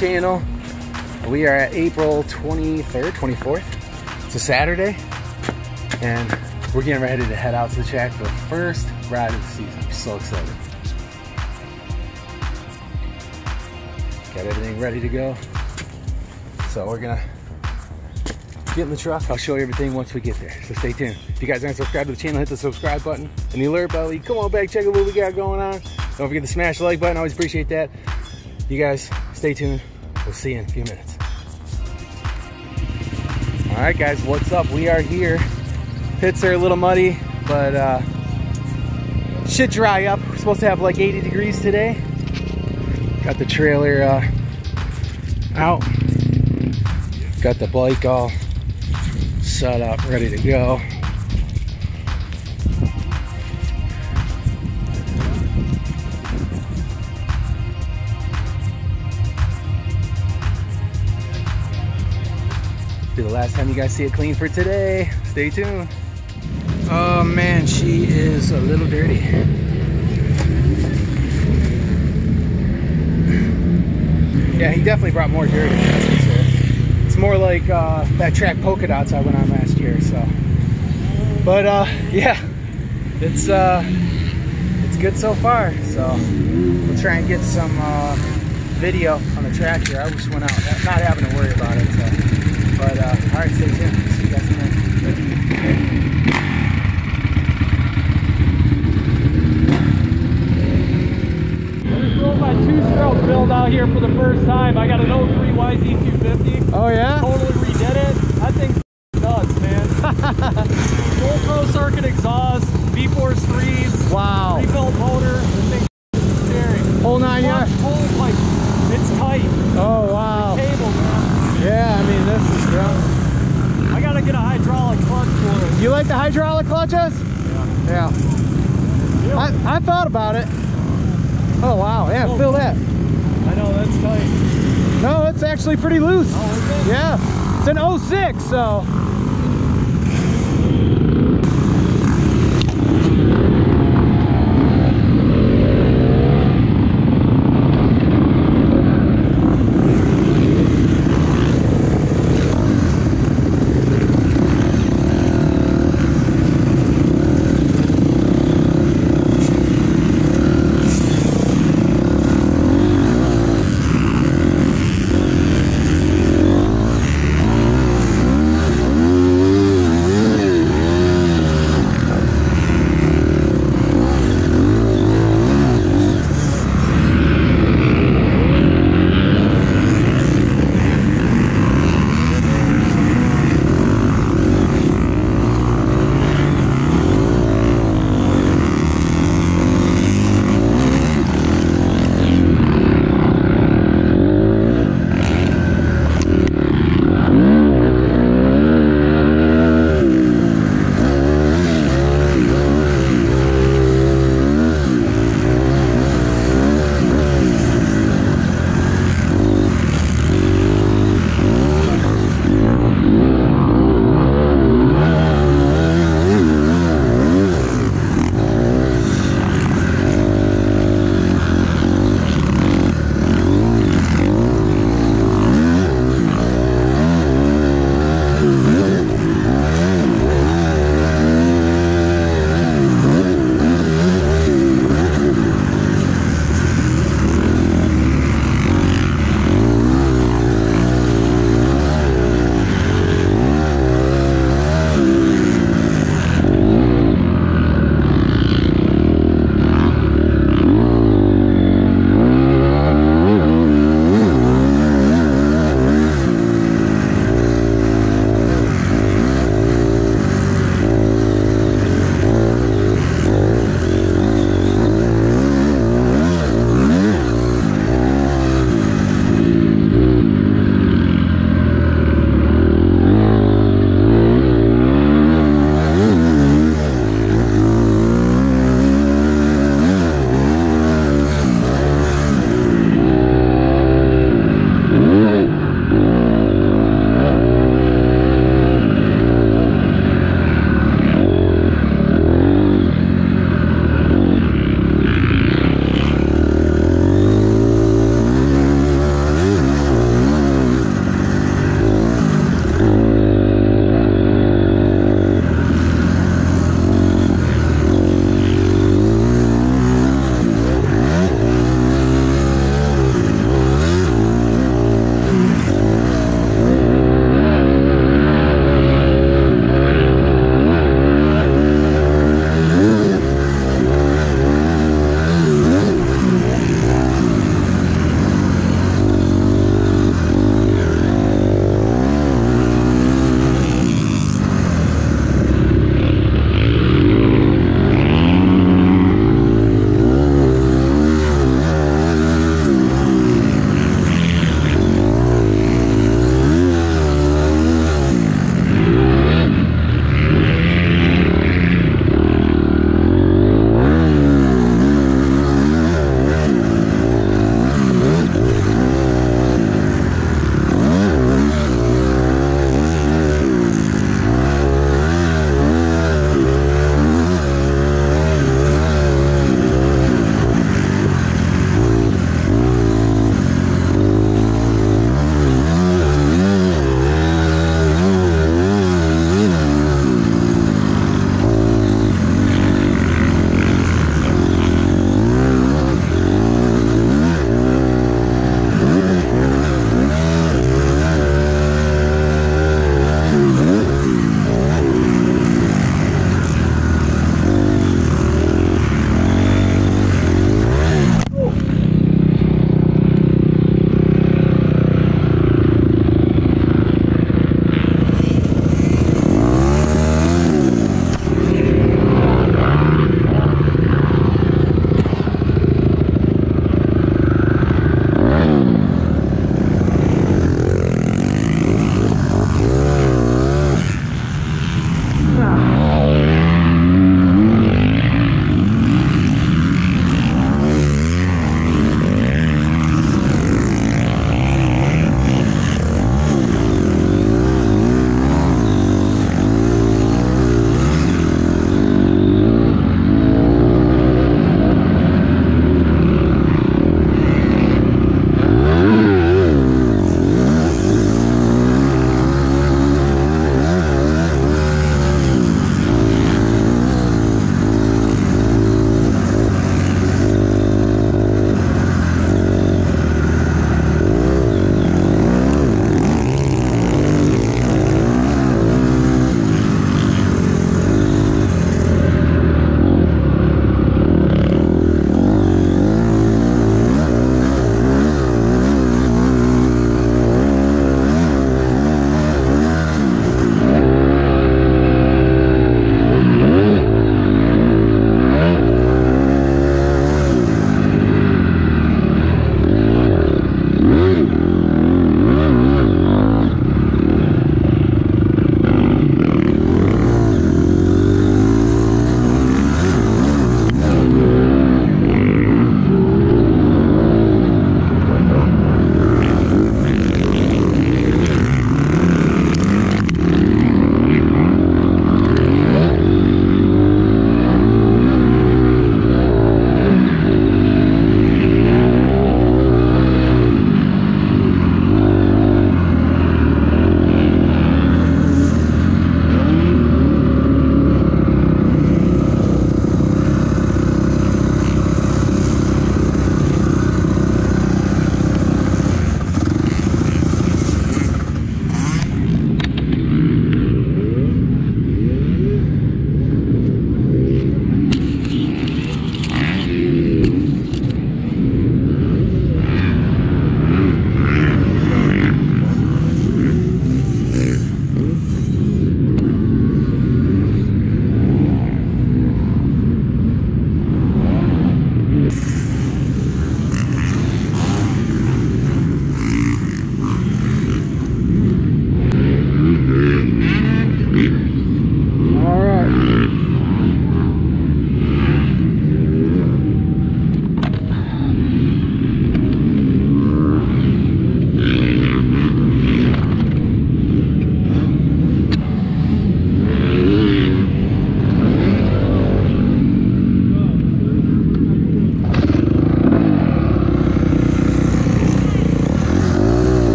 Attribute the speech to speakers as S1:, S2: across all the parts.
S1: channel. We are at April 23rd, 24th. It's a Saturday, and we're getting ready to head out to the track for the first ride of the season. I'm so excited. Got everything ready to go. So we're gonna get in the truck. I'll show you everything once we get there, so stay tuned. If you guys aren't subscribed to the channel, hit the subscribe button and the alert bell. Come on back, check out what we got going on. Don't forget to smash the like button, always appreciate that. You guys, stay tuned. We'll see you in a few minutes. All right, guys, what's up? We are here. Pits are a little muddy, but should dry up. We're supposed to have like 80 degrees today. Got the trailer out. Got the bike all set up, ready to go. Be the last time you guys see it clean for today. Stay tuned. Oh man, she is a little dirty. Yeah, he definitely brought more dirty. It's more like that track polka dots I went on last year. So, but yeah, it's good so far. So we'll try and get some video on the track here. I just went out, not having to worry about it. So. But all right, stay tuned. See you guys in a minute.
S2: I just rolled my two-stroke build out here for the first time. I got an 03 YZ250.
S1: Oh yeah?
S2: Totally redid it. That thing's nuts, man. GoPro circuit exhaust, V-Force 3s. Wow. Rebuilt motor. This thing's scary.
S1: Whole 9 yards.
S2: Whole, like, it's tight.
S1: Oh wow.
S2: The cable, man.
S1: Yeah, I mean, this is rough.
S2: I gotta get a hydraulic clutch for it.
S1: You like the hydraulic clutches?
S2: Yeah.
S1: Yeah. I thought about it. Oh wow, yeah, feel that.
S2: I know, that's tight.
S1: No, it's actually pretty loose.
S2: Oh, is it?
S1: Yeah. It's an 06, so.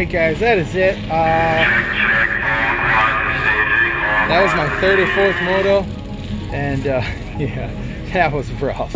S1: right, guys, that is it. That was my 3rd or 4th moto, and yeah, that was rough.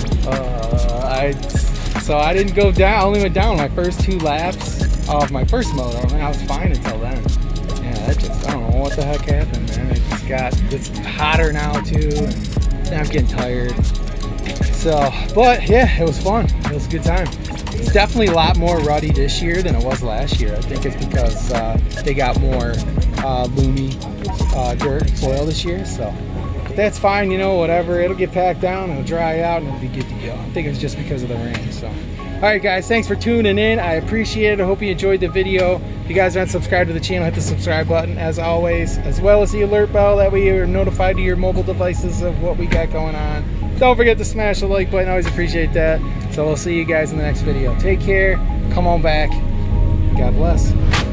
S1: So I didn't go down. I only went down my first 2 laps of my first moto, and I was fine until then. Yeah, that just, I don't know what the heck happened, man. It just it's hotter now too, and I'm getting tired. So, but yeah, it was fun. It was a good time. It's definitely a lot more ruddy this year than it was last year. I think it's because they got more loomy dirt and soil this year. So, but that's fine, you know, whatever. It'll get packed down, it'll dry out, and it'll be good to go. I think it's just because of the rain. So, all right, guys, thanks for tuning in. I appreciate it. I hope you enjoyed the video. If you guys aren't subscribed to the channel, hit the subscribe button as always, as well as the alert bell. That way you're notified to your mobile devices of what we got going on. Don't forget to smash the like button. I always appreciate that. So we'll see you guys in the next video. Take care. Come on back. God bless.